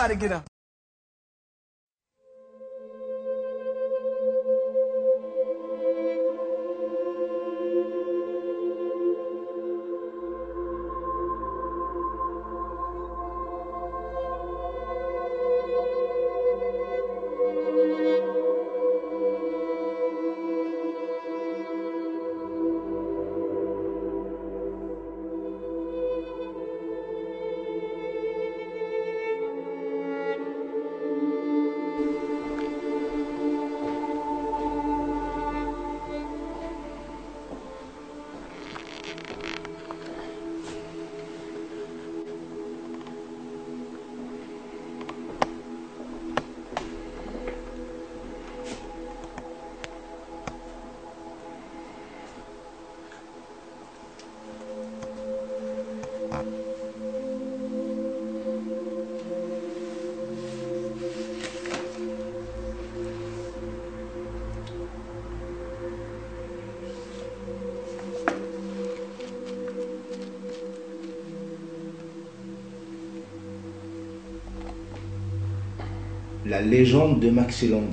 gotta get up. La légende de Maxélande.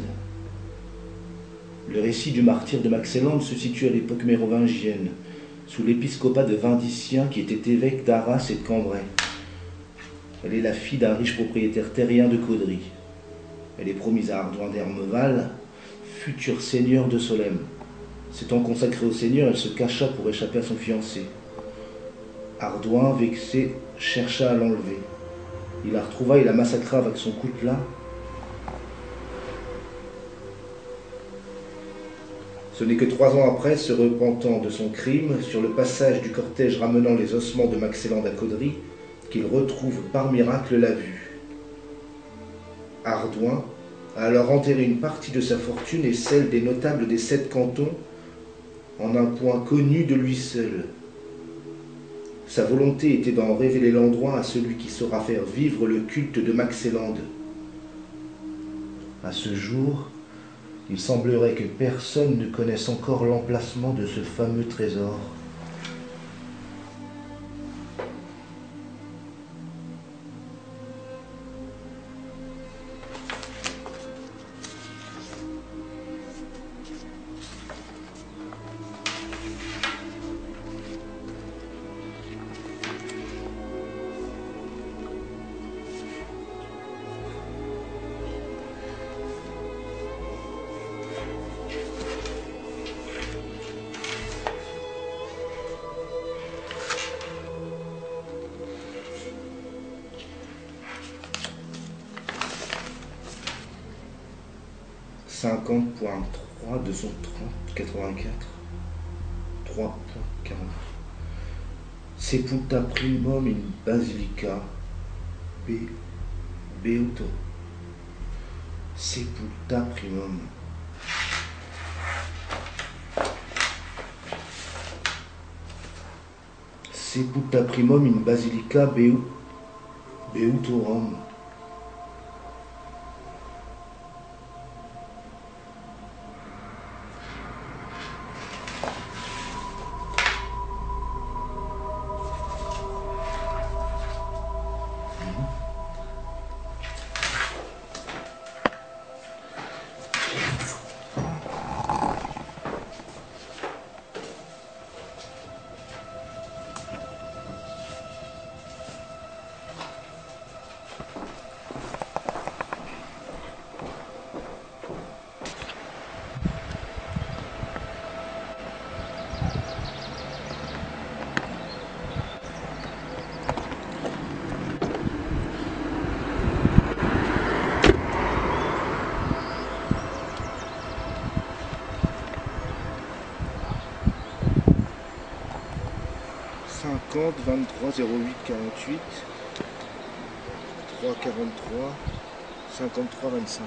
Le récit du martyre de Maxélande se situe à l'époque mérovingienne, sous l'épiscopat de Vindicien qui était évêque d'Arras et de Cambrai. Elle est la fille d'un riche propriétaire terrien de Caudry. Elle est promise à Ardouin d'Hermeval, futur seigneur de Solesmes. S'étant consacrée au seigneur, elle se cacha pour échapper à son fiancé. Ardouin, vexé, chercha à l'enlever. Il la retrouva et la massacra avec son coutelas. Ce n'est que 3 ans après, se repentant de son crime, sur le passage du cortège ramenant les ossements de Maxélande à Caudry, qu'il retrouve par miracle la vue. Ardouin a alors enterré une partie de sa fortune et celle des notables des 7 cantons en un point connu de lui seul. Sa volonté était d'en révéler l'endroit à celui qui saura faire vivre le culte de Maxélande. À ce jour, il semblerait que personne ne connaisse encore l'emplacement de ce fameux trésor. .3 230 84 3.40 Sepulta primum in basilica Beauto. Sepulta primum. Sepulta primum in basilica Beautorum. Compte 23 08 48 3 43 53 25.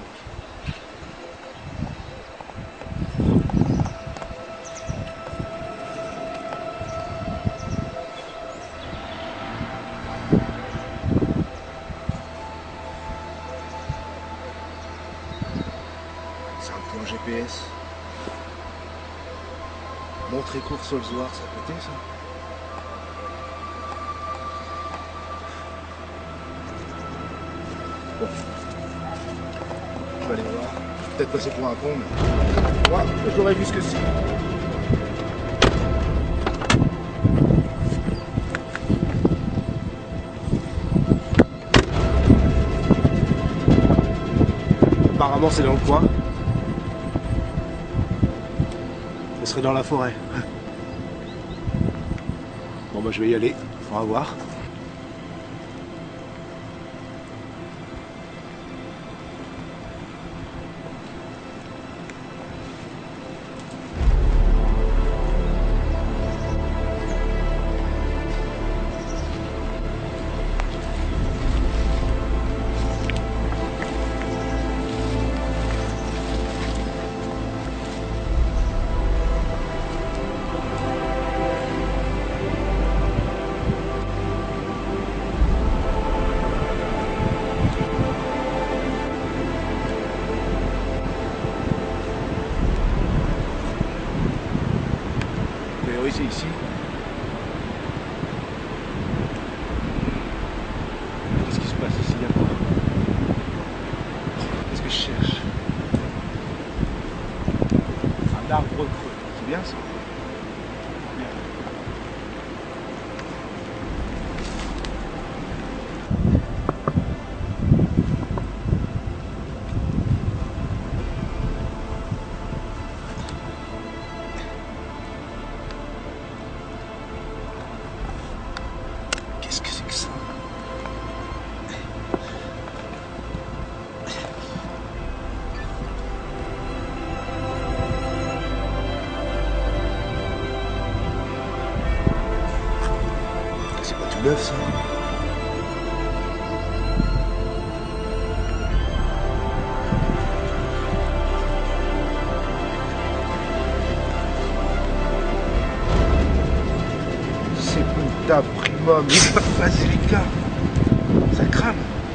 C'est un point GPS. Montré court Solzoir, ça peut être ça. Bon. Je vais aller voir. Peut-être passer pour un con, mais moi, j'aurais vu ce que c'est. Apparemment, c'est dans le coin. Ce serait dans la forêt. Bon, bah, je vais y aller. On va voir. C'est ici. Qu'est-ce qui se passe ici d'abord? Qu'est-ce que je cherche? Un arbre creux. C'est bien ça? Bien. Qu'est-ce que c'est que ça? C'est pas tout neuf ça? Sepulta primum basilica. Ça crame.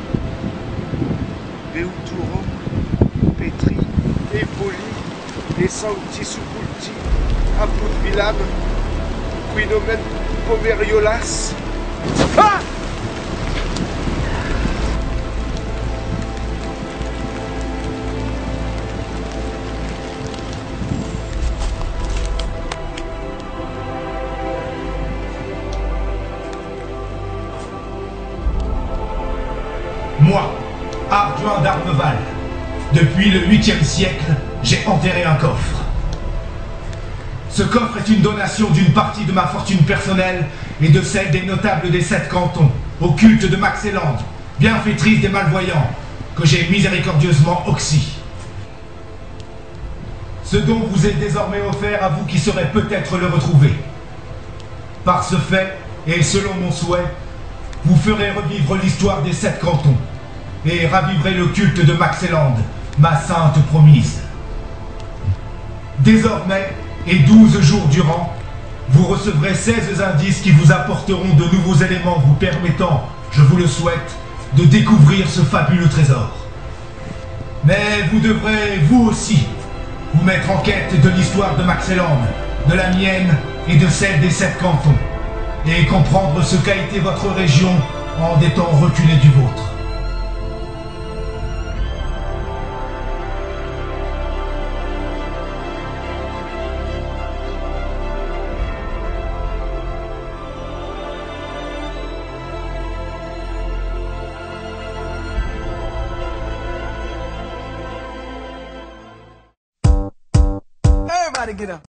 Beauturum, Petri, Epoli, et Sancti Sepulti, Apud Villam, Quinomen Pomeriolas. Ah! Moi, Arduin d'Armeval, depuis le 8e siècle, j'ai enterré un coffre. Ce coffre est une donation d'une partie de ma fortune personnelle et de celle des notables des 7 cantons, au culte de Maxélande, bienfaitrice des malvoyants, que j'ai miséricordieusement oxy. Ce don vous est désormais offert à vous qui saurez peut-être le retrouver. Par ce fait, et selon mon souhait, vous ferez revivre l'histoire des 7 cantons et raviverez le culte de Maxélande, ma sainte promise. Désormais, et 12 jours durant, vous recevrez 16 indices qui vous apporteront de nouveaux éléments vous permettant, je vous le souhaite, de découvrir ce fabuleux trésor. Mais vous devrez, vous aussi, vous mettre en quête de l'histoire de Maxélande, de la mienne et de celle des 7 cantons, et comprendre ce qu'a été votre région en des temps reculés du vôtre. Everybody get up.